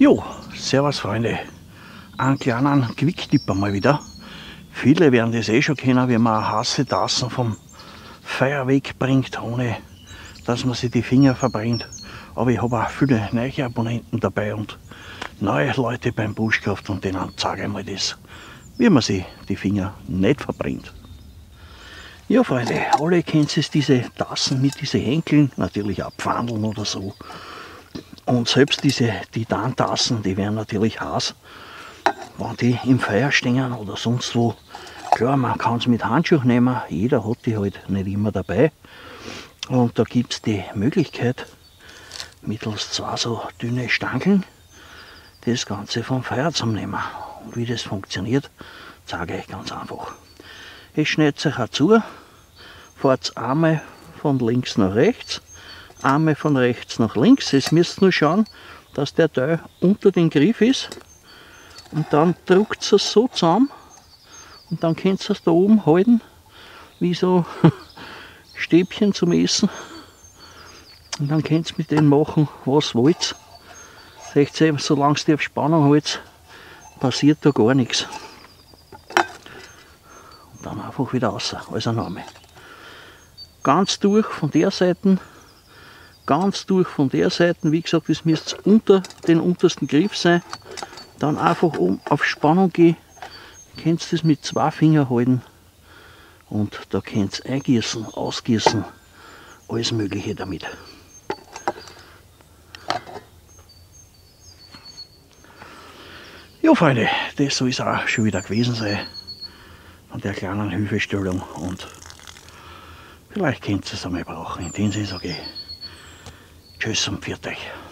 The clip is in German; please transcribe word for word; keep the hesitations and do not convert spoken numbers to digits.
Jo, servus Freunde. Einen kleinen Quicktipp mal wieder. Viele werden das eh schon kennen, wie man heiße Tassen vom Feuer wegbringt, ohne dass man sich die Finger verbrennt. Aber ich habe auch viele neue Abonnenten dabei und neue Leute beim Bushcraft und denen zeige ich mal das, wie man sich die Finger nicht verbrennt. Ja Freunde, alle kennen es, diese Tassen mit diesen Henkeln, natürlich auch Pfandeln oder so. Und selbst diese Titantassen, die werden natürlich heiß, wenn die im Feuer stehen oder sonst wo. Klar, man kann es mit Handschuhen nehmen, jeder hat die halt nicht immer dabei. Und da gibt es die Möglichkeit, mittels zwei so dünne Stangen das Ganze vom Feuer zu nehmen. Und wie das funktioniert, zeige ich euch ganz einfach. Es schneidet sich auch zu, fahrt einmal von links nach rechts, einmal von rechts nach links. Jetzt müsst ihr nur schauen, dass der Teil unter den Griff ist. Und dann drückt es so zusammen und dann könnt ihr es da oben halten, wie so Stäbchen zum Essen. Und dann könnt ihr mit denen machen, was wollt. Seht ihr, solange ihr auf Spannung hält, passiert da gar nichts. Und dann einfach wieder raus, als ein Name. Ganz durch von der Seite, ganz durch von der Seite, wie gesagt, das müsste unter den untersten Griff sein. Dann einfach um auf Spannung gehen, könnt ihr das mit zwei Fingern halten und da könnt ihr eingießen, ausgießen, alles Mögliche damit. Ja Freunde, das soll es auch schon wieder gewesen sein von der kleinen Hilfestellung und vielleicht könnt ihr es einmal brauchen. In dem Sinne sage ich Tschüss und pfiat euch.